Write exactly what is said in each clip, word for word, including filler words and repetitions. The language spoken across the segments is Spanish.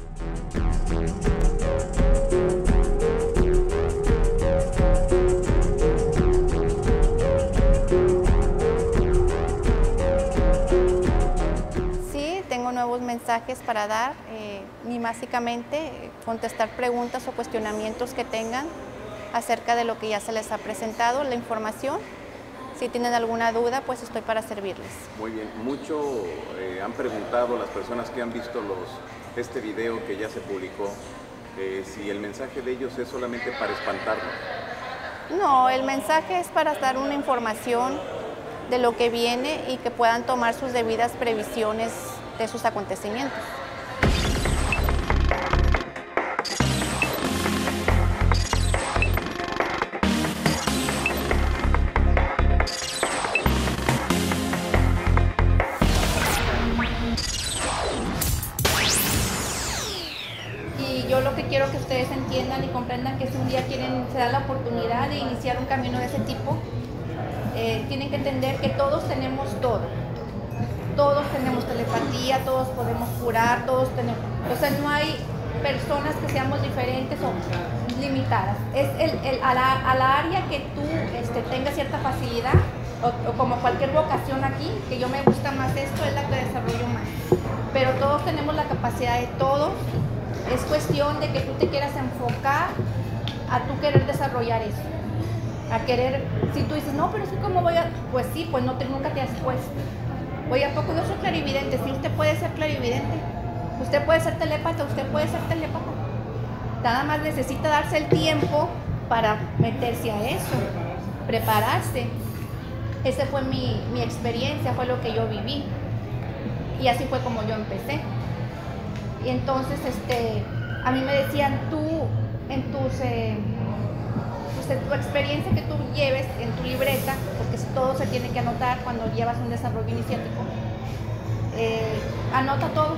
Sí, tengo nuevos mensajes para dar, eh, y básicamente eh, contestar preguntas o cuestionamientos que tengan acerca de lo que ya se les ha presentado, la información. Si tienen alguna duda, pues estoy para servirles. Muy bien, mucho eh, han preguntado las personas que han visto los, este video que ya se publicó, eh, si el mensaje de ellos es solamente para espantarnos. No, el mensaje es para dar una información de lo que viene y que puedan tomar sus debidas previsiones de sus acontecimientos. Y yo lo que quiero que ustedes entiendan y comprendan que si un día quieren, se da la oportunidad de iniciar un camino de ese tipo, eh, tienen que entender que todos tenemos todo. Todos tenemos telepatía, todos podemos curar, todos tenemos... O sea, no hay personas que seamos diferentes o limitadas. Es el, el, a, la, a la área que tú este, tengas cierta facilidad, o, o como cualquier vocación aquí, que yo me gusta más esto, es la que desarrollo más. Pero todos tenemos la capacidad de todos. Es cuestión de que tú te quieras enfocar a tú querer desarrollar eso. A querer, si tú dices, no, pero es que cómo voy a... Pues sí, pues no te, nunca te has puesto. Oye, ¿a poco yo soy clarividente? Sí, usted puede ser clarividente. Usted puede ser telépata, usted puede ser telépata. Nada más necesita darse el tiempo para meterse a eso, prepararse. Esa fue mi, mi experiencia, fue lo que yo viví. Y así fue como yo empecé. Y entonces, este, a mí me decían, tú, en tus, eh, pues, en tu experiencia que tú lleves en tu libreta, porque todo se tiene que anotar cuando llevas un desarrollo iniciático, eh, anota todo.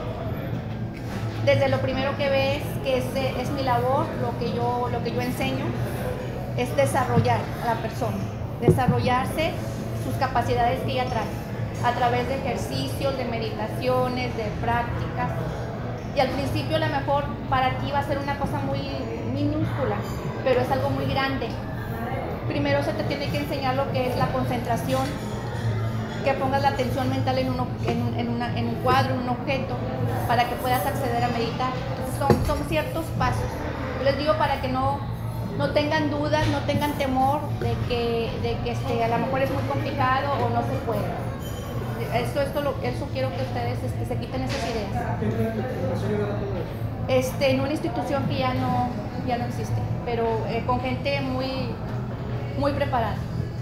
Desde lo primero que ves, que es, es mi labor, lo que, yo, lo que yo enseño, es desarrollar a la persona, desarrollarse sus capacidades que ella trae, a través de ejercicios, de meditaciones, de prácticas. Y al principio a lo mejor para ti va a ser una cosa muy minúscula, pero es algo muy grande. Primero se te tiene que enseñar lo que es la concentración, que pongas la atención mental en, uno, en, en, una, en un cuadro, en un objeto, para que puedas acceder a meditar. Son, son ciertos pasos. Yo les digo para que no, no tengan dudas, no tengan temor de que, de que este, a lo mejor es muy complicado o no se puede. Esto, esto, lo, eso quiero que ustedes este, se quiten esas ideas. Este, en una institución que ya no, ya no existe, pero eh, con gente muy, muy preparada.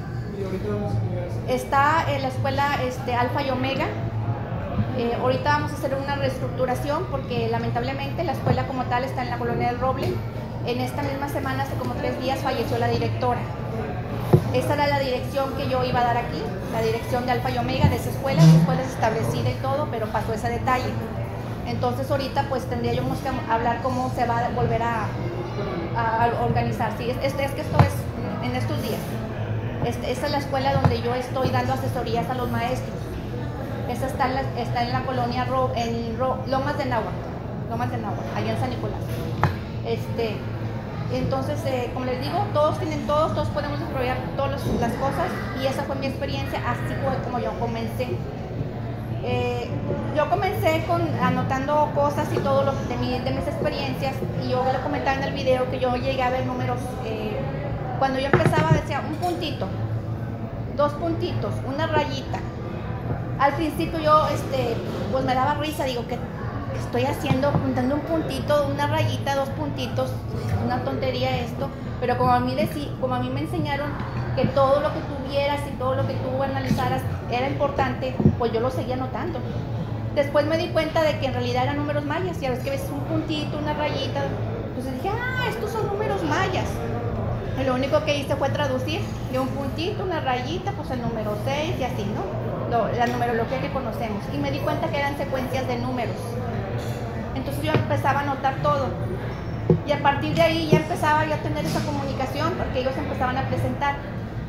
Está en la escuela este, Alfa y Omega. Eh, ahorita vamos a hacer una reestructuración porque lamentablemente la escuela como tal está en la colonia del Roble. En esta misma semana, hace como tres días, falleció la directora. Esa era la dirección que yo iba a dar aquí, la dirección de Alfa y Omega de esa escuela. Esa escuela es establecida y todo, pero pasó ese detalle. Entonces ahorita pues tendríamos que hablar cómo se va a volver a, a organizar. Sí, es, es, es que esto es en estos días. Este, esta es la escuela donde yo estoy dando asesorías a los maestros. Esa está en la, está en la colonia Ro, en Ro, Lomas de Náhuatl, Lomas de Náhuatl, allá en San Nicolás. Este, entonces, eh, como les digo, todos tienen todos, todos podemos desarrollar todas las, las cosas, y esa fue mi experiencia, así fue como yo comencé. Eh, yo comencé con, anotando cosas y todo lo de, mi, de mis experiencias, y yo lo comentaba en el video que yo llegué a ver números. Eh, cuando yo empezaba decía un puntito, dos puntitos, una rayita. Al principio yo este, pues me daba risa, digo, ¿qué estoy haciendo? Apuntando un puntito, una rayita, dos puntitos, una tontería esto. Pero como a mí, decí, como a mí me enseñaron que todo lo que tuvieras y todo lo que tú analizaras era importante, pues yo lo seguía anotando. Después me di cuenta de que en realidad eran números mayas. Ya ves que ves un puntito, una rayita. Entonces dije, ah, estos son números mayas. Y lo único que hice fue traducir de un puntito, una rayita, pues el número seis y así, ¿no? Lo, la numerología que conocemos. Y me di cuenta que eran secuencias de números. Entonces yo empezaba a anotar todo. Y a partir de ahí ya empezaba yo a tener esa comunicación, porque ellos empezaban a presentar.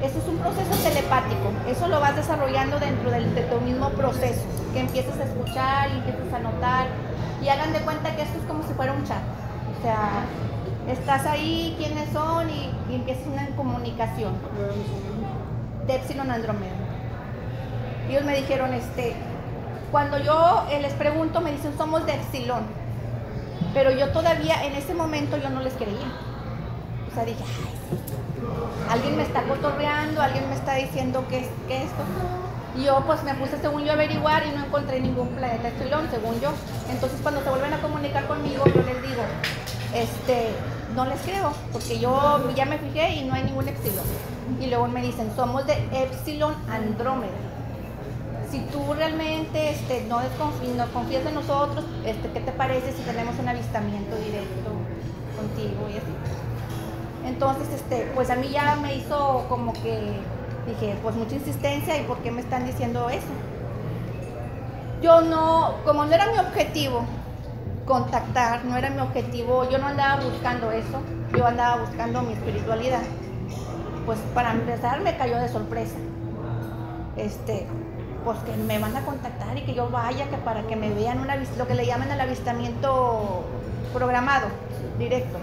Eso es un proceso telepático, eso lo vas desarrollando dentro del, de tu mismo proceso, que empiezas a escuchar y empiezas a notar, y hagan de cuenta que esto es como si fuera un chat, o sea, estás ahí, quiénes son, y, y empiezas una comunicación de Epsilon Andrómeda. Ellos me dijeron, este, cuando yo eh, les pregunto, me dicen, somos de Epsilon, pero yo todavía, en ese momento, yo no les creía, o sea, dije, ay, sí. Alguien me está cotorreando, alguien me está diciendo que es que esto. Y yo pues me puse según yo a averiguar y no encontré ningún planeta Epsilon, según yo. Entonces cuando se vuelven a comunicar conmigo, yo les digo, este, no les creo, porque yo ya me fijé y no hay ningún Epsilon. Y luego me dicen, somos de Epsilon Andrómeda. Si tú realmente este, no, desconfí, no confías en nosotros, este, ¿qué te parece si tenemos un avistamiento directo contigo y así? Entonces, este, pues a mí ya me hizo como que, dije, pues mucha insistencia, ¿y por qué me están diciendo eso? Yo no, como no era mi objetivo contactar, no era mi objetivo, yo no andaba buscando eso, yo andaba buscando mi espiritualidad. Pues para empezar me cayó de sorpresa. Este, pues que me van a contactar y que yo vaya, que para que me vean una, lo que le llaman el avistamiento programado, directo.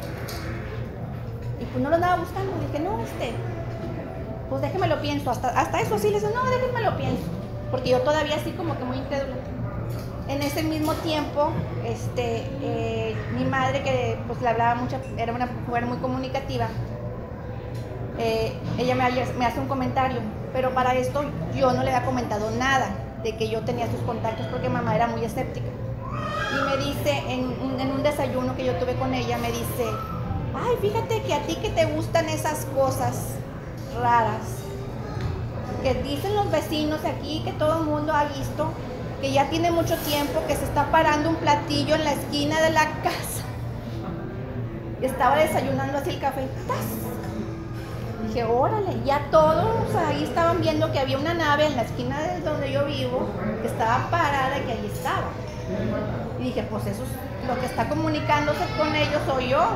Y pues no lo andaba buscando, dije, no, este, pues déjeme lo pienso, hasta, hasta eso sí, le dije, no, déjenme lo pienso, porque yo todavía así como que muy incrédula. En ese mismo tiempo, este, eh, mi madre, que pues le hablaba mucho, era una mujer muy comunicativa, eh, ella me, me hace un comentario, pero para esto yo no le había comentado nada de que yo tenía sus contactos, porque mamá era muy escéptica. Y me dice, en, en un desayuno que yo tuve con ella, me dice, ay, fíjate que a ti que te gustan esas cosas raras, que dicen los vecinos aquí, que todo el mundo ha visto, que ya tiene mucho tiempo que se está parando un platillo en la esquina de la casa. Estaba desayunando así el café. ¡Tas! Dije, órale, ya todos ahí estaban viendo que había una nave en la esquina de donde yo vivo, que estaba parada y que ahí estaba. Y dije, pues eso es lo que está comunicándose con ellos, soy yo.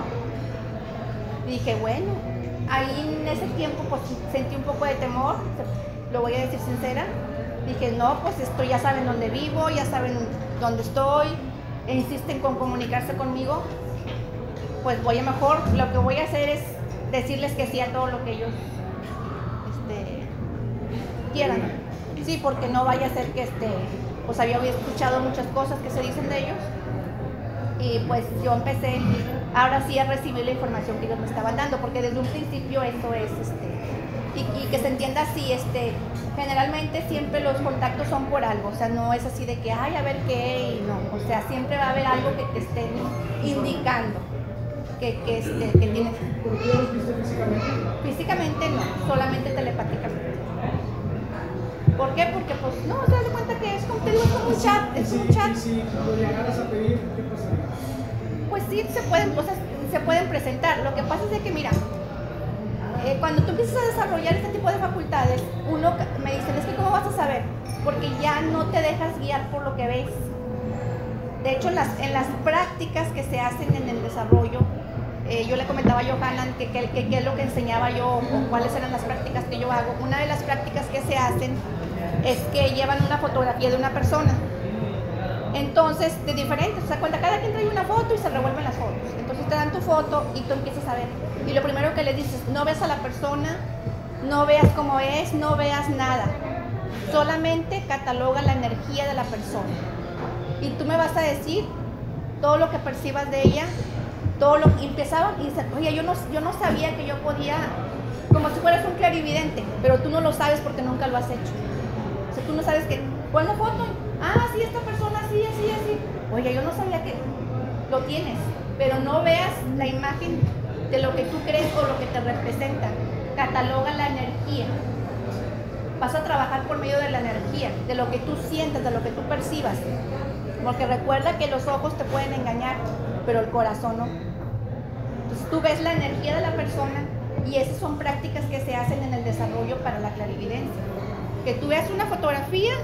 Y dije, bueno, ahí en ese tiempo pues sentí un poco de temor, lo voy a decir sincera. Dije, no, pues esto ya saben dónde vivo, ya saben dónde estoy, e insisten con comunicarse conmigo, pues voy a mejor, lo que voy a hacer es decirles que sí a todo lo que ellos este, quieran. Sí, porque no vaya a ser que, este, pues había escuchado muchas cosas que se dicen de ellos, y pues yo empecé ahora sí a recibir la información que ellos me estaban dando, porque desde un principio eso es, este, y, y que se entienda así, este, generalmente siempre los contactos son por algo, o sea, no es así de que, ay, a ver qué, y no, o sea, siempre va a haber algo que te estén indicando que, que, este, que tienes. ¿Por qué los viste físicamente? Físicamente no, solamente telepáticamente. ¿Por qué? Porque pues no, te das cuenta que es como, te digo, es como un chat, es un chat. Y si lo llegaras a pedir, ¿qué pasaría? Pues sí, se pueden, cosas, se pueden presentar. Lo que pasa es de que, mira, eh, cuando tú empiezas a desarrollar este tipo de facultades, uno me dicen, es que ¿cómo vas a saber? Porque ya no te dejas guiar por lo que ves. De hecho, en las, en las prácticas que se hacen en el desarrollo, eh, yo le comentaba a Johanan que qué es lo que enseñaba yo o cuáles eran las prácticas que yo hago. Una de las prácticas que se hacen es que llevan una fotografía de una persona. Entonces, de diferentes, o sea, cuando cada quien trae una foto y se revuelven las fotos. Entonces te dan tu foto y tú empiezas a ver. Y lo primero que le dices, no ves a la persona, no veas cómo es, no veas nada. Solamente cataloga la energía de la persona. Y tú me vas a decir todo lo que percibas de ella, todo lo que empezaban y dicen, oye, yo no, yo no sabía que yo podía, como si fueras un clarividente, pero tú no lo sabes porque nunca lo has hecho. O sea, tú no sabes que, pon la foto, ah, sí, esta persona, así, así, así. Oye, yo no sabía que lo tienes, pero no veas la imagen de lo que tú crees o lo que te representa. Cataloga la energía. Vas a trabajar por medio de la energía, de lo que tú sientes, de lo que tú percibas. Porque recuerda que los ojos te pueden engañar, pero el corazón no. Entonces tú ves la energía de la persona y esas son prácticas que se hacen en el desarrollo para la clarividencia. Que tú veas una fotografía,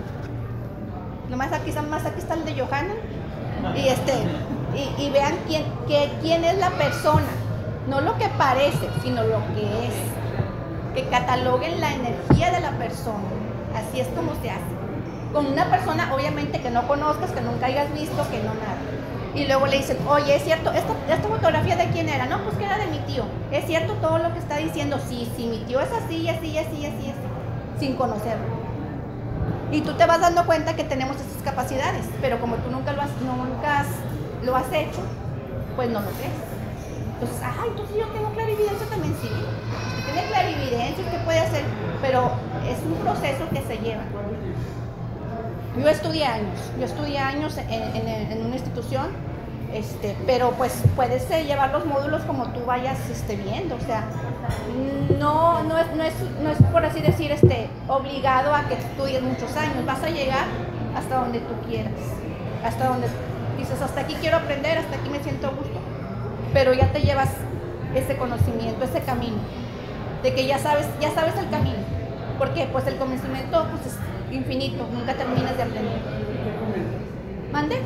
nomás aquí, más aquí está el de Johanan, y, este, y, y vean quién, que, quién es la persona, no lo que parece, sino lo que es. que cataloguen la energía de la persona. Así es como se hace. Con una persona, obviamente, que no conozcas, que nunca hayas visto, que no nada. Y luego le dicen, oye, ¿es cierto? ¿Esta, esta fotografía de quién era? No, pues que era de mi tío. ¿Es cierto todo lo que está diciendo? Sí, sí, mi tío es así, así, así, así, así, sin conocerlo. Y tú te vas dando cuenta que tenemos esas capacidades, pero como tú nunca lo has, nunca has, lo has hecho, pues no lo crees. Entonces, ah, entonces yo tengo clarividencia también, sí. Usted tiene clarividencia, usted puede hacer, pero es un proceso que se lleva. Yo estudié años, yo estudié años en, en, en una institución, este, pero pues puedes eh, llevar los módulos como tú vayas este, viendo, o sea, no, no, es, no, es, no es por así decir este, obligado a que estudies muchos años, vas a llegar hasta donde tú quieras, hasta donde dices, hasta aquí quiero aprender, hasta aquí me siento a gusto, pero ya te llevas ese conocimiento, ese camino, de que ya sabes, ya sabes el camino, porque pues el conocimiento pues, es infinito, nunca terminas de aprender. ¿Mande?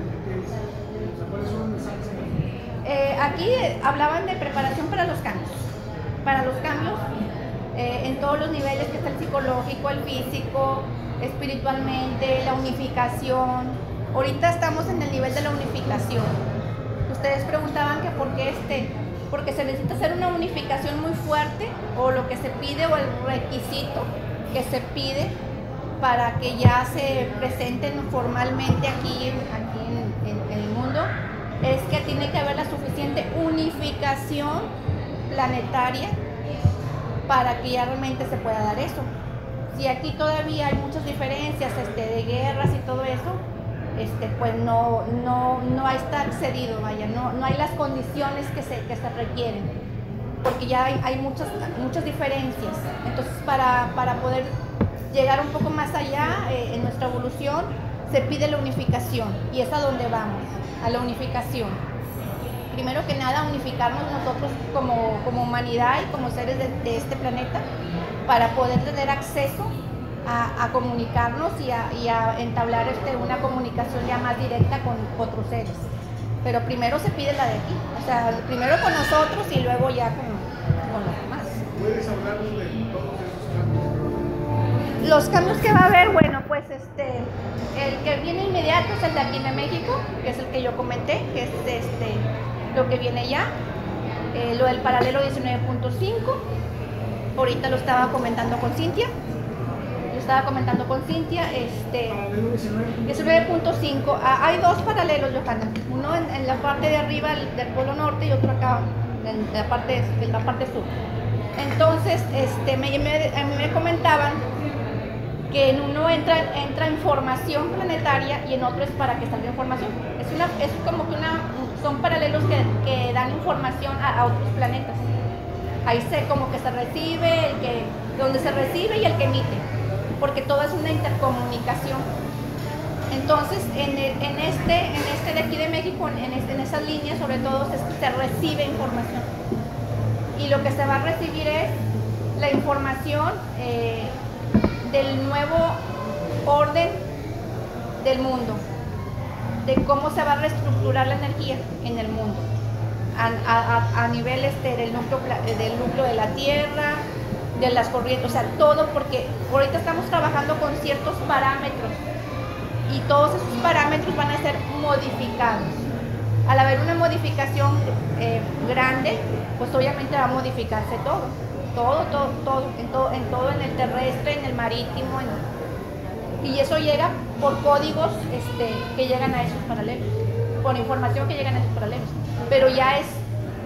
Eh, aquí hablaban de preparación para los cambios, para los cambios eh, en todos los niveles, que está el psicológico, el físico, espiritualmente, la unificación. Ahorita estamos en el nivel de la unificación. Ustedes preguntaban que por qué este, porque se necesita hacer una unificación muy fuerte, o lo que se pide, o el requisito que se pide para que ya se presenten formalmente aquí, aquí en, en, en el mundo, es que tiene que haber la suficiente unificación planetaria para que ya realmente se pueda dar eso. Si aquí todavía hay muchas diferencias este, de guerras y todo eso, este, pues no, no, no está accedido, vaya, no, no hay las condiciones que se, que se requieren, porque ya hay, hay muchas, muchas diferencias. Entonces, para, para poder llegar un poco más allá eh, en nuestra evolución, se pide la unificación, y es a donde vamos, a la unificación. Primero que nada, unificarnos nosotros como, como humanidad y como seres de, de este planeta, para poder tener acceso a, a comunicarnos y a, y a entablar este, una comunicación ya más directa con otros seres. Pero primero se pide la de aquí, o sea, primero con nosotros y luego ya con, con los demás. ¿Puedes hablarnos de todos esos cambios? Los cambios que va a haber, bueno, pues este, el que viene inmediato es el de aquí de México, que es el que yo comenté, que es este, lo que viene ya, eh, lo del paralelo diecinueve punto cinco, ahorita lo estaba comentando con Cintia, lo estaba comentando con Cintia, este, diecinueve punto cinco, ah, hay dos paralelos, Johanna, uno en, en la parte de arriba del, del polo norte y otro acá en la parte, en la parte sur. Entonces, este, me, me, a mí me comentaban que en uno entra, entra información planetaria y en otro es para que salga información. Es, una, es como que una, son paralelos que, que dan información a, a otros planetas. Ahí se como que se recibe, el que, donde se recibe y el que emite, porque todo es una intercomunicación. Entonces, en, el, en, este, en este de aquí de México, en, este, en esas líneas sobre todo se, se recibe información. Y lo que se va a recibir es la información eh, del nuevo orden del mundo, de cómo se va a reestructurar la energía en el mundo, a, a, a nivel este, del, núcleo, del núcleo de la Tierra, de las corrientes, o sea, todo, porque ahorita estamos trabajando con ciertos parámetros y todos esos parámetros van a ser modificados. Al haber una modificación eh, grande, pues obviamente va a modificarse todo. Todo, todo, todo, en todo, en todo, en el terrestre, en el marítimo, en, y eso llega por códigos este, que llegan a esos paralelos, por información que llegan a esos paralelos, pero ya es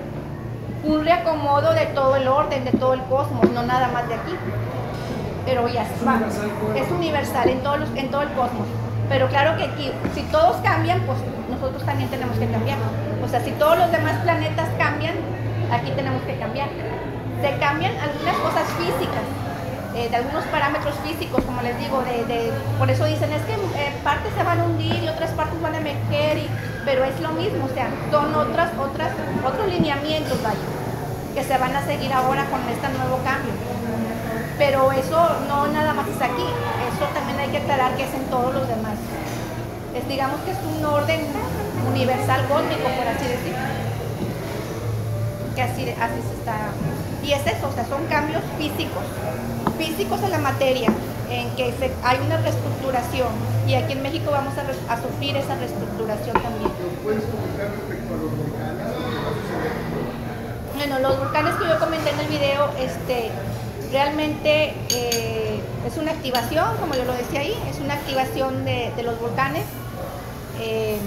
un reacomodo de todo el orden, de todo el cosmos, no nada más de aquí, pero ya es, va, es universal en, todos los, en todo el cosmos, pero claro que aquí, si todos cambian, pues nosotros también tenemos que cambiar, o sea, si todos los demás planetas cambian, aquí tenemos que cambiar. Se cambian algunas cosas físicas, eh, de algunos parámetros físicos, como les digo, de, de, por eso dicen, es que eh, partes se van a hundir y otras partes van a emerger, y, pero es lo mismo, o sea, son otras, otras, otros lineamientos, vaya, que se van a seguir ahora con este nuevo cambio. Pero eso no nada más es aquí, eso también hay que aclarar que es en todos los demás. Es, digamos que es un orden universal cósmico, por así decirlo. que así, así se está. Y es eso, o sea, son cambios físicos, físicos en la materia, en que se, hay una reestructuración, y aquí en México vamos a, re, a sufrir esa reestructuración también. ¿Puedes comentar respecto a los volcanes? Bueno, los volcanes que yo comenté en el video, este, realmente eh, es una activación, como yo lo decía ahí, es una activación de, de los volcanes. Eh,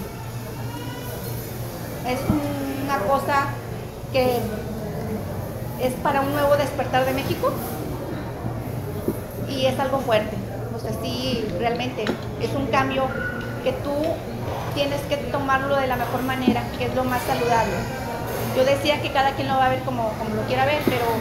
es una cosa que es para un nuevo despertar de México y es algo fuerte. O sea, sí, realmente es un cambio que tú tienes que tomarlo de la mejor manera, que es lo más saludable. Yo decía que cada quien lo va a ver como, como lo quiera ver, pero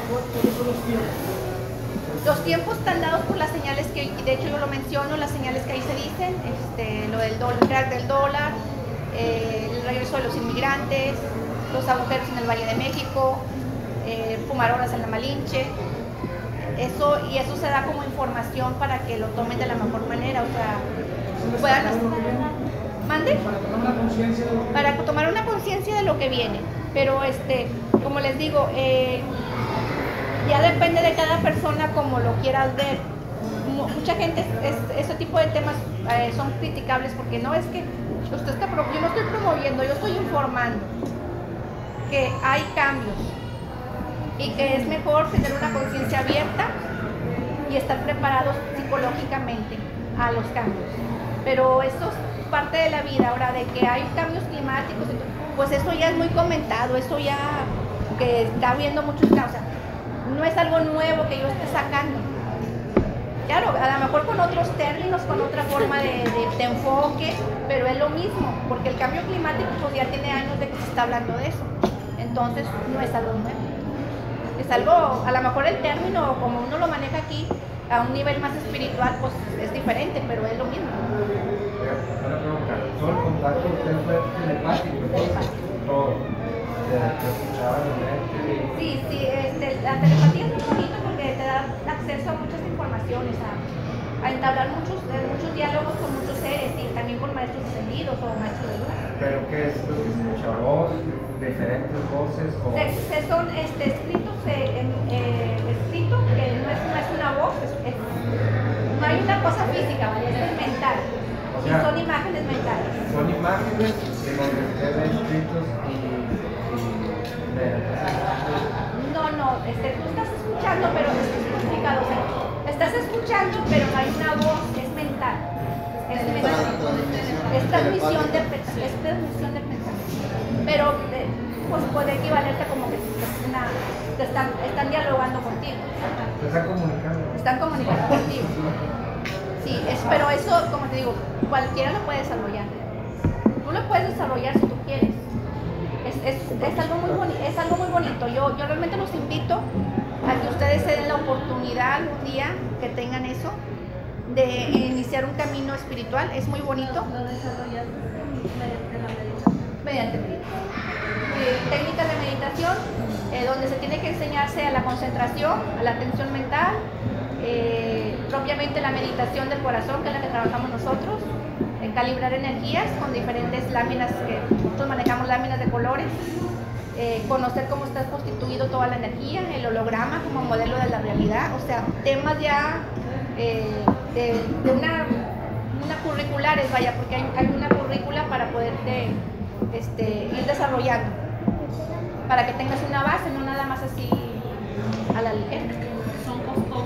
los tiempos están dados por las señales que, de hecho yo lo menciono, las señales que ahí se dicen, este, lo del dólar, el crack del dólar, eh, el regreso de los inmigrantes, los agujeros en el Valle de México, eh, fumarolas en la Malinche, eso, y eso se da como información para que lo tomen de la mejor manera, o sea, puedan ¿mande? Para tomar una conciencia de lo que para tomar una conciencia de lo que viene, pero este, como les digo, eh, ya depende de cada persona como lo quieras ver. Mucha gente, es, es, ese tipo de temas eh, son criticables porque no es que usted está, yo no estoy promoviendo, yo estoy informando que hay cambios y que es mejor tener una conciencia abierta y estar preparados psicológicamente a los cambios. Pero eso es parte de la vida. Ahora, de que hay cambios climáticos, pues eso ya es muy comentado, eso ya que está habiendo muchos cambios. No es algo nuevo que yo esté sacando. Claro, a lo mejor con otros términos, con otra forma de, de, de enfoque, pero es lo mismo, porque el cambio climático pues ya tiene años de que se está hablando de eso. Entonces, no es algo nuevo. Es algo, a lo mejor el término, como uno lo maneja aquí, a un nivel más espiritual, pues es diferente, pero es lo mismo. Una pregunta, todo el contacto usted fue telepático, entonces, todo. Sí, sí, este, la telepatía es muy bonito porque te da acceso a muchas informaciones, a, a entablar muchos, muchos diálogos con muchos seres y también con maestros ascendidos o maestros de luz. ¿Pero qué es? ¿Escucha voz? ¿Diferentes voces? O... Se, se son este, escritos, eh, en, eh, escrito, que no es, no es una voz, es, es, no hay una cosa física, ¿vale? Es mental. O sea, y son imágenes mentales. Son imágenes de donde usted ve escritos y... No, no, este, tú estás escuchando, pero es complicado, o sea, estás escuchando, pero no hay una voz, es mental. Es, mental. Es transmisión de es transmisión de pensamiento. Pero eh, pues puede equivalerte como que una, te están, están dialogando contigo. Te están comunicando. Están comunicando contigo. Sí, es, pero eso, como te digo, cualquiera lo puede desarrollar. Tú lo puedes desarrollar si tú quieres. Es, es, es, algo muy boni es algo muy bonito. Yo, yo realmente los invito a que ustedes se den la oportunidad algún día que tengan eso, de iniciar un camino espiritual. Es muy bonito. Lo desarrollas mediante la meditación. Mediante meditación. Eh, técnicas de meditación, eh, donde se tiene que enseñarse a la concentración, a la atención mental, eh, propiamente la meditación del corazón, que es la que trabajamos nosotros. En calibrar energías con diferentes láminas, que nosotros manejamos láminas de colores, eh, conocer cómo está constituido toda la energía, el holograma como modelo de la realidad, o sea, temas ya eh, de, de una, una curriculares, vaya, porque hay, hay una currícula para poderte este, ir desarrollando, para que tengas una base, no nada más así a la ligera. ¿Son costosos?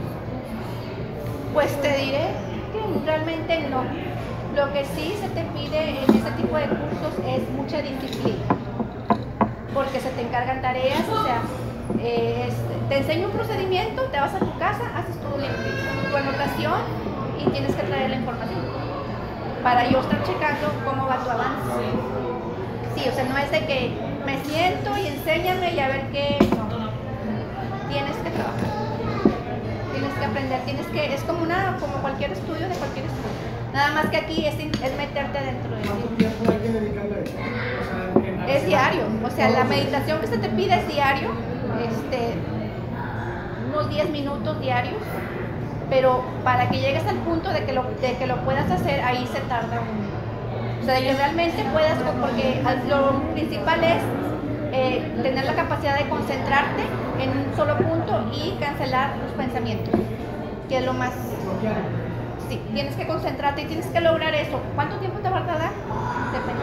Pues te diré que realmente no. Lo que sí se te pide en este tipo de cursos es mucha disciplina, porque se te encargan tareas, o sea, eh, es, te enseño un procedimiento, te vas a tu casa, haces tu, tu anotación y tienes que traer la información para yo estar checando cómo va tu avance. Sí, o sea, no es de que me siento y enséñame y a ver qué, no, tienes que trabajar, tienes que aprender, tienes que, es como, una, como cualquier estudio de cualquier estudio. Nada más que aquí es, es meterte dentro de ¿Cuánto tiempo hay que dedicarle a eso? O sea, en- Es diario, o sea, la meditación que se te pide es diario, este, unos diez minutos diarios, pero para que llegues al punto de que lo, de que lo puedas hacer, ahí se tarda un... O sea, de que realmente puedas, porque lo principal es eh, tener la capacidad de concentrarte en un solo punto y cancelar tus pensamientos, que es lo más... Sí, tienes que concentrarte y tienes que lograr eso. ¿Cuánto tiempo te va a tardar? Depende.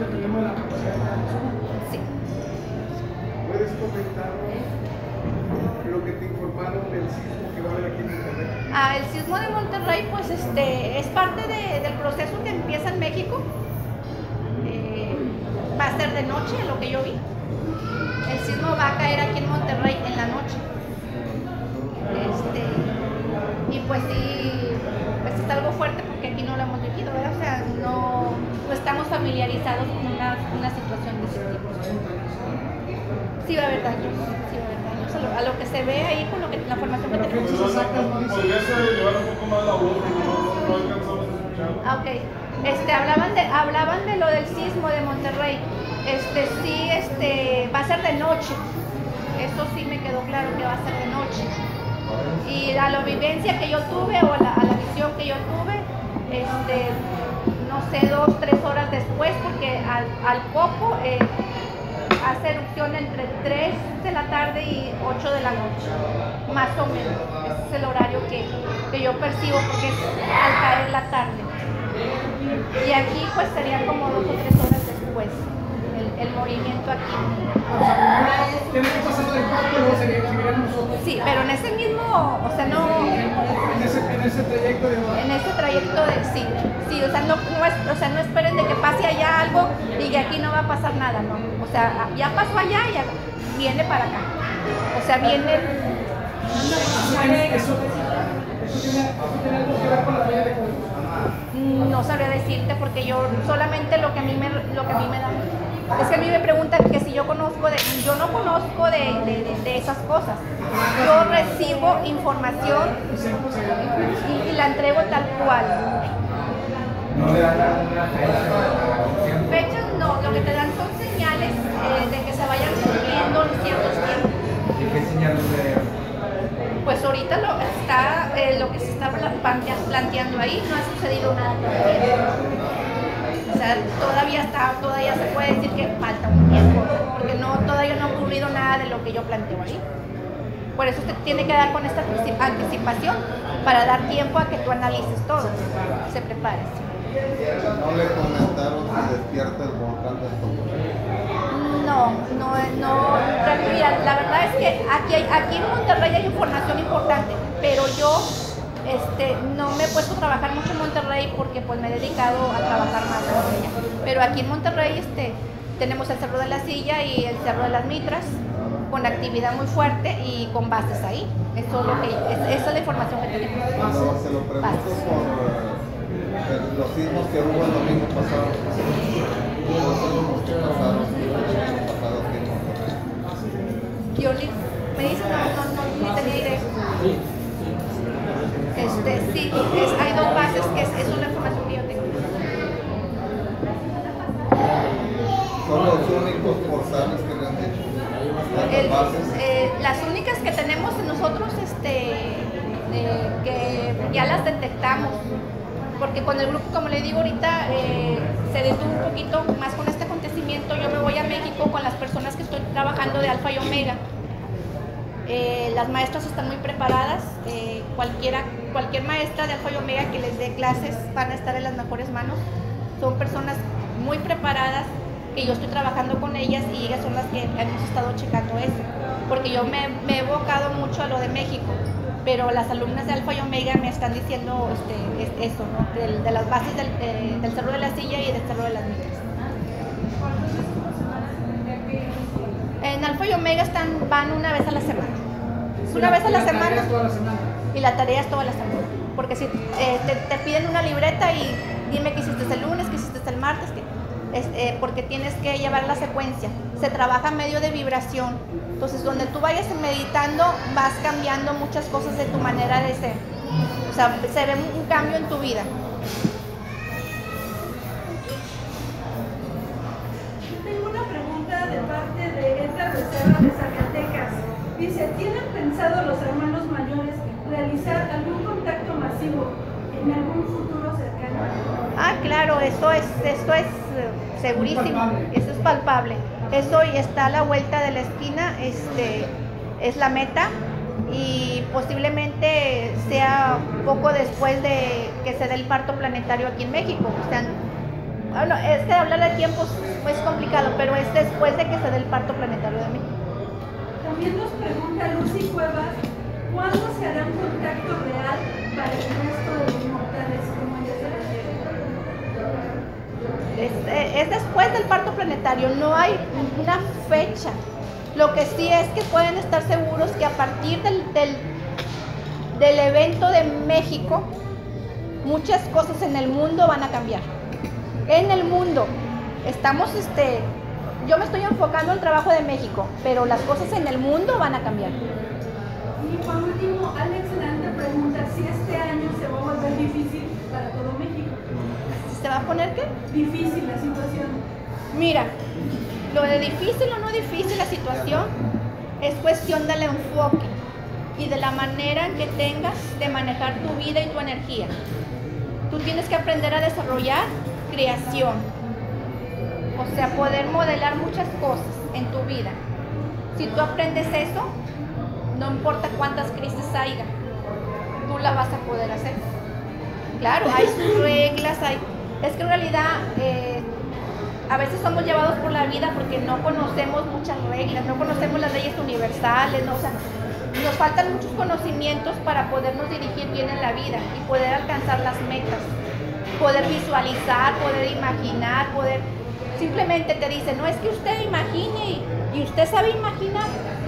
Sí. ¿Puedes comentar lo que te informaron del sismo que va a haber aquí en Monterrey? Ah, el sismo de Monterrey, pues este, es parte de, del proceso que empieza en México. Eh, va a ser de noche, lo que yo vi. El sismo va a caer aquí en Monterrey en la noche. Este, y pues sí, pues es algo fuerte porque aquí no lo hemos vivido, ¿verdad? O sea, no, no estamos familiarizados con una, una situación de ese tipo. Sí va a haber daños, sí va a haber daños. A lo, a lo que se ve ahí con lo que, la formación que tenemos. Podría ser llevar un poco más la voz, no, no alcanzamos a escuchar. Ah, ok. Este, hablaban de, hablaban de lo del sismo de Monterrey. Este, sí, este, va a ser de noche. Eso sí me quedó claro que va a ser de noche. Y a la vivencia que yo tuve o a la, a la visión que yo tuve, este, no sé, dos, tres horas después, porque al, al poco eh, hace erupción entre tres de la tarde y ocho de la noche, más o menos. Ese es el horario que, que yo percibo porque es al caer la tarde. Y aquí pues sería como dos o tres horas después el, el movimiento aquí. Tiene que pasar del cuarto y luego seguirían nosotros. Sí, pero en ese mismo, o sea, no... En ese, en ese trayecto de... En ese trayecto de sí, sí, o sea, no, no es, o sea, no esperen de que pase allá algo y que aquí no va a pasar nada, no. O sea, ya pasó allá y ya viene para acá. O sea, viene... Eso, eso, tiene, eso tiene algo que ver con la playa de Cancún. No sabría decirte porque yo solamente lo que a mí me, lo que a mí me da... Es que a mí me preguntan que si yo conozco de... Yo no conozco de, de, de, de esas cosas. Yo recibo información y, y la entrego tal cual. No le dan una fecha. Fechas no, lo que te dan son señales eh, de que se vayan cumpliendo en ciertos tiempos. ¿Y qué señales le dieron? Pues ahorita lo, está, eh, lo que se está planteando ahí no ha sucedido nada todavía. O sea, todavía está, todavía se puede decir que falta un tiempo, porque no, todavía no ha ocurrido nada de lo que yo planteo ahí. Por eso usted tiene que dar con esta anticipación para dar tiempo a que tú analices todo, se prepares. ¿No le comentaron que despierta el volcán de Popocatépetl? No, no, no, mira, la verdad es que aquí, hay, aquí en Monterrey hay información importante, pero yo este, no me he puesto a trabajar mucho en Monterrey porque pues me he dedicado a trabajar más en ella. Pero aquí en Monterrey este, tenemos el Cerro de la Silla y el Cerro de las Mitras, con actividad muy fuerte y con bases ahí. Eso es, lo que, es, esa es la información que tenemos. No, se lo pregunto Bases. por eh, los sismos que hubo el domingo pasado. Hubo dos sismos que pasaron el domingo pasado aquí en Monterrey. Yo ni, me dicen, no, no, no, ni tenía idea. Este, sí, es, hay dos bases que es, es una información que yo tengo. Son los únicos portales que le han dicho. El, Las bases. eh, las únicas que tenemos nosotros este, eh, que ya las detectamos, porque con el grupo, como le digo ahorita, eh, se detuvo un poquito más con este acontecimiento. Yo me voy a México con las personas que estoy trabajando de Alfa y Omega. Eh, las maestras están muy preparadas, eh, cualquiera, cualquier maestra de Alfa y Omega que les dé clases van a estar en las mejores manos. Son personas muy preparadas, que yo estoy trabajando con ellas y ellas son las que hemos estado checando eso, porque yo me, me he evocado mucho a lo de México, pero las alumnas de Alfa y Omega me están diciendo este, es, eso, ¿no? de, de las bases del, eh, del Cerro de la Silla y del Cerro de las Mitras. En Alfa y Omega están, van una vez a la semana. Una vez a la semana, y la tarea es toda la semana. Porque si eh, te, te piden una libreta y dime qué hiciste el lunes, qué hiciste el martes, que, es, eh, porque tienes que llevar la secuencia. Se trabaja a medio de vibración. Entonces, donde tú vayas meditando, vas cambiando muchas cosas de tu manera de ser. O sea, se ve un cambio en tu vida. Tengo una pregunta de parte de Edgar Becerra de Zacatecas. Dice, ¿tienen pensado los hermanos mayores realizar algún contacto masivo en algún futuro cercano? Ah, claro, eso es, esto es eh, segurísimo, eso es palpable. Eso y está a la vuelta de la esquina, este, es la meta y posiblemente sea poco después de que se dé el parto planetario aquí en México. O sea, bueno, es que hablar de tiempos es complicado, pero es después de que se dé el parto planetario de México. También nos pregunta Lucy Cuevas, ¿cuándo se hará un contacto real para el resto de los mortales como ella se refiere? Es, es después del parto planetario, no hay una fecha. Lo que sí es que pueden estar seguros que a partir del, del, del evento de México, muchas cosas en el mundo van a cambiar. En el mundo, estamos, este, yo me estoy enfocando en el trabajo de México, pero las cosas en el mundo van a cambiar. Y por último, Alex Landa pregunta si este año se va a volver difícil para todo México. ¿Se va a poner qué? Difícil la situación. Mira, lo de difícil o no difícil la situación es cuestión del enfoque y de la manera en que tengas de manejar tu vida y tu energía. Tú tienes que aprender a desarrollar creación, o sea, poder modelar muchas cosas en tu vida. Si tú aprendes eso, no importa cuántas crisis haya, tú la vas a poder hacer. Claro, hay sus reglas, hay... es que en realidad eh, a veces somos llevados por la vida porque no conocemos muchas reglas, no conocemos las leyes universales, ¿no? O sea, nos faltan muchos conocimientos para podernos dirigir bien en la vida y poder alcanzar las metas, poder visualizar, poder imaginar, poder... Simplemente te dicen, no es que usted imagine y usted sabe imaginar.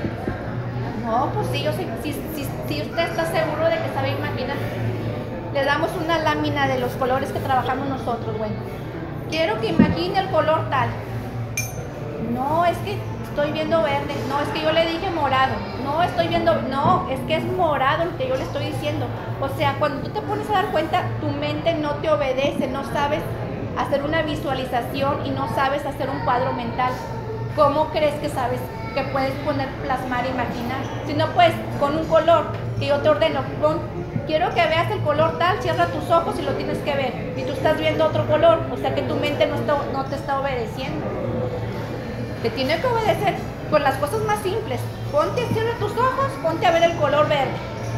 No, pues sí, yo sé, si, si, si usted está seguro de que sabe imaginar, le damos una lámina de los colores que trabajamos nosotros. Bueno, quiero que imagine el color tal. No, es que estoy viendo verde. No, es que yo le dije morado. No, estoy viendo, no, es que es morado lo que yo le estoy diciendo. O sea, cuando tú te pones a dar cuenta, tu mente no te obedece, no sabes hacer una visualización y no sabes hacer un cuadro mental. ¿Cómo crees que sabes que puedes poner, plasmar, imaginar? Si no puedes, con un color que yo te ordeno, pon, quiero que veas el color tal, cierra tus ojos y lo tienes que ver. Y tú estás viendo otro color, o sea que tu mente no, está, no te está obedeciendo. Te tiene que obedecer con las cosas más simples. Ponte, cierra tus ojos, ponte a ver el color verde.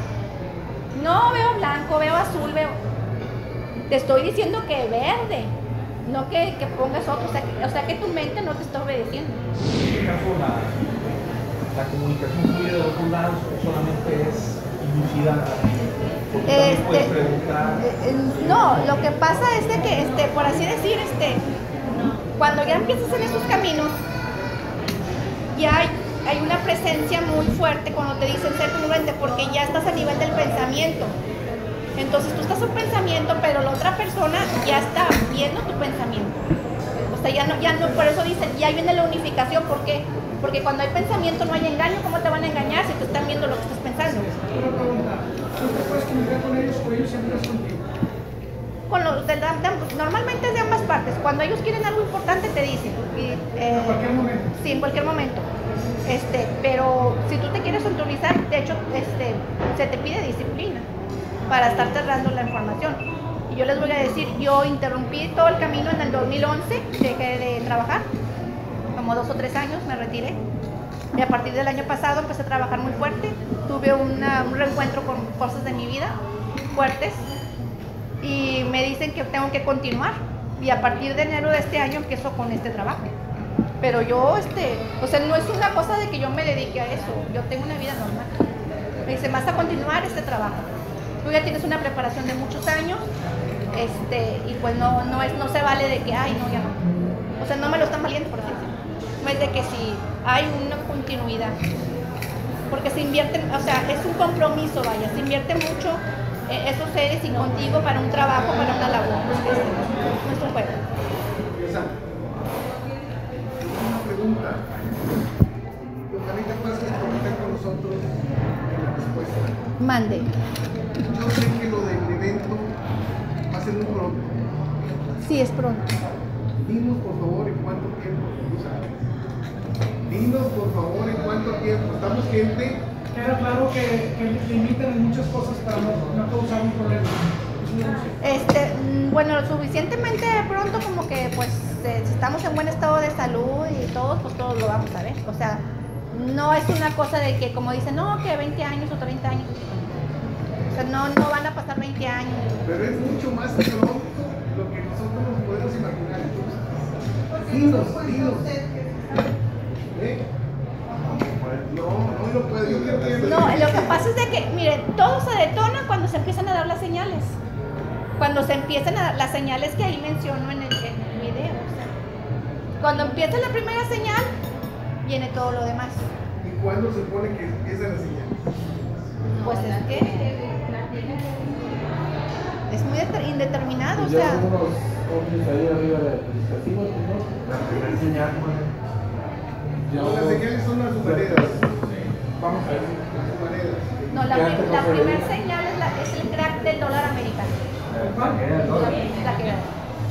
No veo blanco, veo azul, veo... Te estoy diciendo que verde, no que, que pongas otro, o sea que, o sea que tu mente no te está obedeciendo. En este caso, la, la comunicación fluye de dos lados, solamente es inducida. Este, eh, no, lo que pasa es de que, este, por así decir, este, cuando ya empiezas en esos caminos, ya hay, hay una presencia muy fuerte cuando te dicen ser congruente, porque ya estás a nivel del pensamiento. Entonces tú estás en pensamiento, pero la otra persona ya está viendo tu pensamiento. O sea, ya no, ya no, por eso dicen, ya viene la unificación. ¿Por qué? Porque cuando hay pensamiento no hay engaño. ¿Cómo te van a engañar si te están viendo lo que estás pensando? Una pregunta, ¿tú te puedes comunicar con ellos o ellos siempre están contigo? Con los de, de, normalmente es de ambas partes. Cuando ellos quieren algo importante te dicen. Y, eh, En cualquier momento. Sí, en cualquier momento. Este, pero si tú te quieres autorizar, de hecho, este, se te pide disciplina para estar dando la información. Y yo les voy a decir, yo interrumpí todo el camino en el dos mil once, dejé de trabajar, como dos o tres años, me retiré. Y a partir del año pasado empecé a trabajar muy fuerte, tuve una, un reencuentro con cosas de mi vida fuertes y me dicen que tengo que continuar. Y a partir de enero de este año empiezo con este trabajo. Pero yo, este, o sea, no es una cosa de que yo me dedique a eso, yo tengo una vida normal. Me dicen, vas a continuar este trabajo. Tú ya tienes una preparación de muchos años, este, y pues no, no, es, no se vale de que, ay, no, ya no. O sea, no me lo están valiendo, por así decirlo. No es de que si hay una continuidad. Porque se invierte, o sea, es un compromiso, vaya, se invierte mucho eh, esos seres y contigo para un trabajo, para una labor. No es un juego. Una pregunta. Ojalá te puedas compartir con nosotros en la respuesta. Mande. Yo sé que lo del evento va a ser muy pronto. Sí, es pronto. Dinos por favor en cuánto tiempo, tú sabes. Dinos por favor en cuánto tiempo. Estamos gente. Queda claro que, que limitan en muchas cosas para no, no causar un problema. Este, bueno, lo suficientemente pronto como que pues eh, estamos en buen estado de salud y todo, todos, pues todos lo vamos a ver. O sea, no es una cosa de que como dicen, no, que veinte años o treinta años. O sea, no, no van a pasar veinte años. Pero es mucho más económico lo que nosotros nos podemos imaginar. Dinos, dinos. ¿Eh? No, no lo puedo. Yo creo que No, lo que pasa es de que, miren, todo se detona cuando se empiezan a dar las señales. Cuando se empiezan a dar las señales que ahí menciono en el, en el video. O sea, cuando empieza la primera señal, viene todo lo demás. ¿Y cuándo se supone que empieza la señal? Pues es que es muy deter- indeterminado, o Ya sea, unos ovnis ahí arriba de legislativos, ¿no? La primera señal, No, las señales son las humaredas. Vamos a ver. Las humaredas. no, la, pri- la primera señal es, la, es el crack del dólar americano. La, la que da.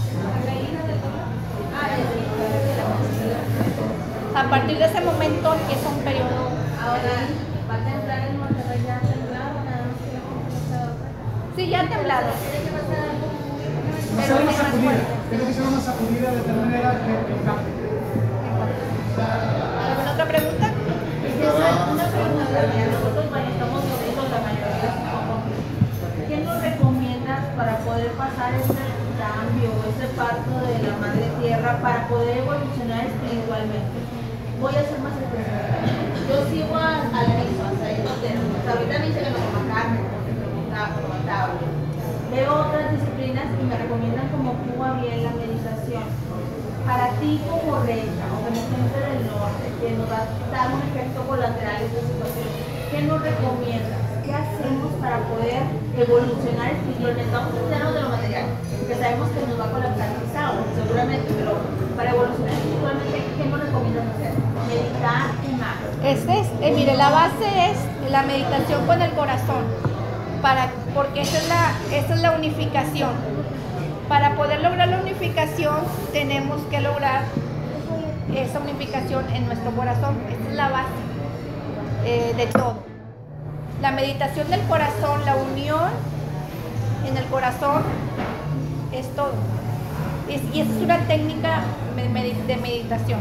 A partir de ese momento empieza un periodo. Ahora, ¿va a temblar en Monterrey? ¿Ya ha temblado? Nada más que la computadora. Sí, ya ha temblado. ¿Tiene que pasar algo? Va a ser una sacudida. Tiene que ser una sacudida de tal manera que que capte. ¿Alguna otra pregunta? Una pregunta, Gabriela. Nosotros, bueno, estamos viendo la mayoría de los. ¿Qué nos recomiendas para poder pasar ese cambio, ese parto de la madre tierra, para poder evolucionar espiritualmente? Voy a ser más específica. Yo sigo a, a la misma, hasta ahí no tengo. Hasta ahorita me dice que no coma carne, porque preguntaba, preguntaba. Veo otras disciplinas y me recomiendan como Cuba bien la meditación. Para ti como reina o como gente del norte, que nos va a dar un efecto colateral esta situación, ¿qué nos recomiendas? ¿Qué hacemos para poder evolucionar espiritualmente? Vamos a olvidarnos de lo material, porque sabemos que nos va a colapsar quizá, o seguramente, pero para evolucionar espiritualmente, ¿qué nos recomiendas hacer? Meditar y más. Este es, eh, mire, la base es la meditación con el corazón, para, porque esa es, la, esa es la unificación. Para poder lograr la unificación, tenemos que lograr esa unificación en nuestro corazón. Esa es la base eh, de todo. La meditación del corazón, la unión en el corazón, es todo. Es, y esa es una técnica de meditación.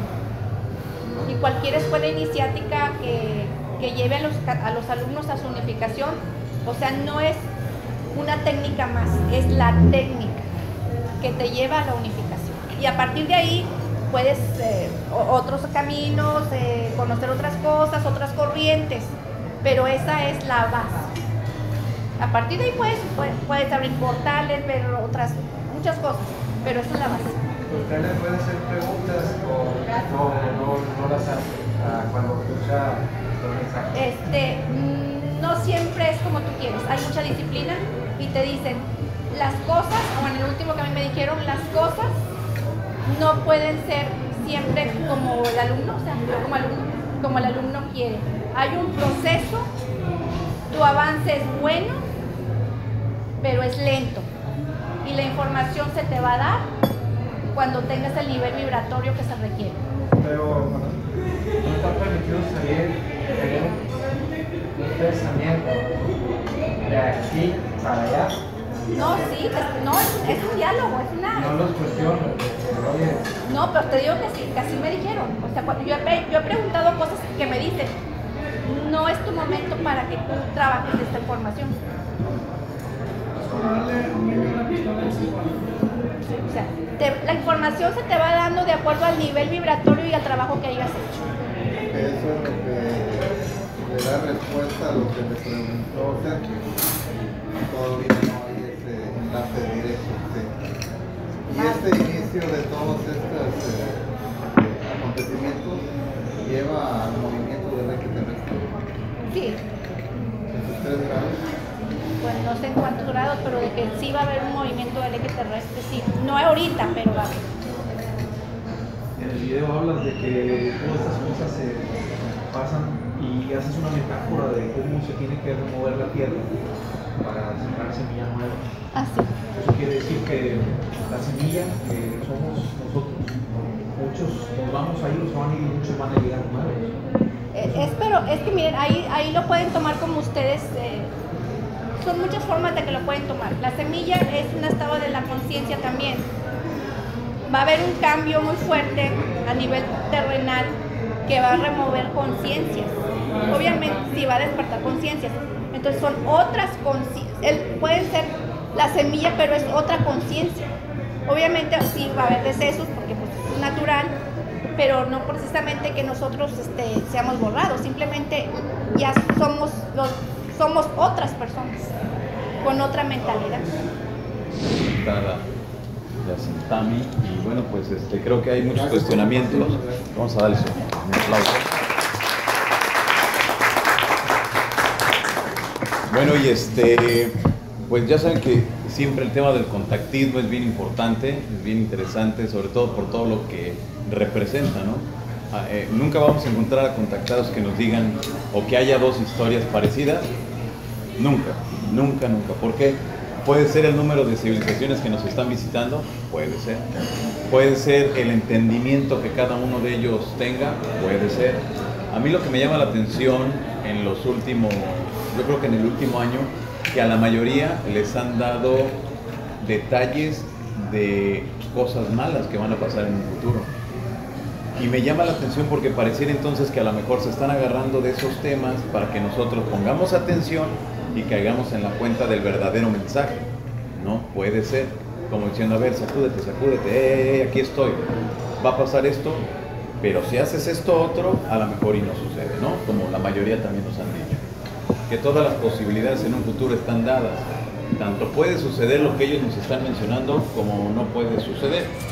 Y cualquier escuela iniciática que, que lleve a los, a los alumnos a su unificación, o sea, no es una técnica más, es la técnica que te lleva a la unificación. Y a partir de ahí puedes eh, otros caminos, eh, conocer otras cosas, otras corrientes, pero esa es la base. A partir de ahí puedes, puedes, puedes abrir portales, ver otras, muchas cosas, pero esa es la base. ¿Usted le puede hacer preguntas o no, no, no las hace ah, cuando escucha los mensajes? Este, mm, no siempre es como tú quieres, hay mucha disciplina y te dicen las cosas, o en el último que a mí me dijeron, las cosas no pueden ser siempre como el alumno, o sea, yo como alumno, como el alumno quiere. Hay un proceso, tu avance es bueno, pero es lento. Y la información se te va a dar cuando tengas el nivel vibratorio que se requiere. Pero no está permitido salir de un pensamiento de aquí para allá. No, sí, es, no, es, es un diálogo, es una... No los cuestiono, pero oye, No, pero te digo que sí, que así me dijeron. O sea, cuando yo, he, yo he preguntado cosas que me dicen, no es tu momento para que tú trabajes esta información. O sea, te, la información se te va dando de acuerdo al nivel vibratorio y al trabajo que hayas hecho. Eso es lo que le da respuesta a lo que le preguntó Sergio. Todavía no hay ese enlace directo. Sí. Y este inicio de todos estos eh, acontecimientos lleva al movimiento del eje terrestre. Sí, En sus tres grados. pues no sé en cuántos grados, pero de que sí va a haber un movimiento del eje terrestre, sí. No es ahorita, pero va a haber. en el video hablas de que todas estas cosas se pasan y haces una metáfora de cómo se tiene que remover la tierra para sembrar semilla nueva. Así. Eso quiere decir que la semilla que somos nosotros, muchos nos vamos a ir, los van a ir y muchos van a llegar nuevos. Eh, es, pero es que miren, ahí, ahí lo pueden tomar como ustedes, eh, son muchas formas de que lo pueden tomar. La semilla es un estado de la conciencia también. Va a haber un cambio muy fuerte a nivel terrenal que va a remover conciencias. Obviamente sí va a despertar conciencias. Entonces son otras conciencias. Puede ser la semilla, pero es otra conciencia. Obviamente sí va a haber decesos porque pues, es natural, pero no precisamente que nosotros este, seamos borrados, simplemente ya somos, los, somos otras personas con otra mentalidad. Yacintami, y bueno, pues este, creo que hay muchos cuestionamientos. Vamos a darle un aplauso. Bueno, y este, pues ya saben que siempre el tema del contactismo es bien importante, es bien interesante, sobre todo por todo lo que representa, ¿no? Ah, eh, nunca vamos a encontrar a contactados que nos digan o que haya dos historias parecidas. Nunca, nunca, nunca. ¿Por qué? Puede ser el número de civilizaciones que nos están visitando, puede ser. Puede ser el entendimiento que cada uno de ellos tenga, puede ser. A mí lo que me llama la atención en los últimos, yo creo que en el último año, que a la mayoría les han dado detalles de cosas malas que van a pasar en un futuro. Y me llama la atención porque pareciera entonces que a lo mejor se están agarrando de esos temas para que nosotros pongamos atención y caigamos en la cuenta del verdadero mensaje. No puede ser, como diciendo, a ver, sacúdete, sacúdete, eh, eh, aquí estoy, va a pasar esto, pero si haces esto otro, a lo mejor y no sucede, ¿no? Como la mayoría también nos han dicho, que todas las posibilidades en un futuro están dadas. Tanto puede suceder lo que ellos nos están mencionando, como no puede suceder.